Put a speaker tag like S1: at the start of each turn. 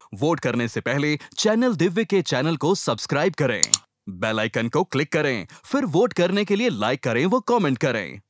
S1: Vote करने से पहले चैनल दिव्य के चैनल को सब्सक्राइब करें, बेल आइकन को क्लिक करें, फिर वोट करने के लिए लाइक करें व कमेंट करें।